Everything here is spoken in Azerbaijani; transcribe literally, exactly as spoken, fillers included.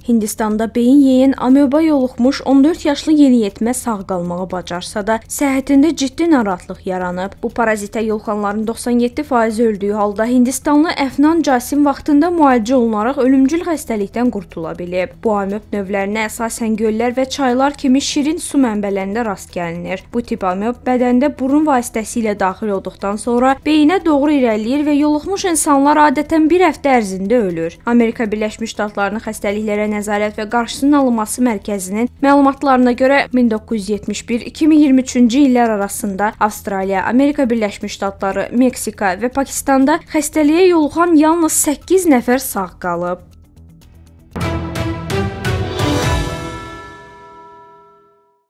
Hindistanda beyin yeyən ameba yoluxmuş on dörd yaşlı yeniyetmə sağ qalmağı bacarsa da, səhhətində ciddi narahatlıq yaranıb. Bu parazitə yoluxanların doxsan yeddi faizi öldüyü halda Hindistanlı Əfnan Casim vaxtında müalicə olunaraq ölümcül xəstəlikdən qurtula bilib. Bu amöb növlərinə əsasən göllər və çaylar kimi şirin su mənbələrində rast gəlinir. Bu tip amöb bədəndə burun vasitəsilə daxil olduqdan sonra beyinə doğru irəliləyir və yoluxmuş insanlar adətən bir həftə ərzində ölür. Amerika Birləşmiş Ştatlarının xəstəliklərə nəzarət və qarşısının alınması mərkəzinin məlumatlarına görə min doqquz yüz yetmiş bir iki min iyirmi üçüncü illər arasında Avstraliya, Amerika Birləşmiş Ştatları, Meksika və Pakistanda xəstəliyə yoluxan yalnız səkkiz nəfər sağ qalıb.